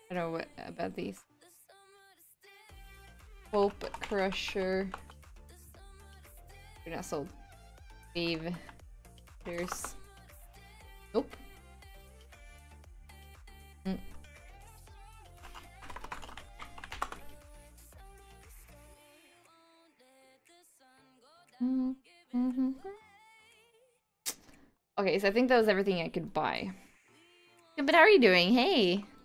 I don't know what about these. Hope Crusher. You're not sold. Wave. There's. Nope. Okay, so I think that was everything I could buy. Yeah, but how are you doing? Hey!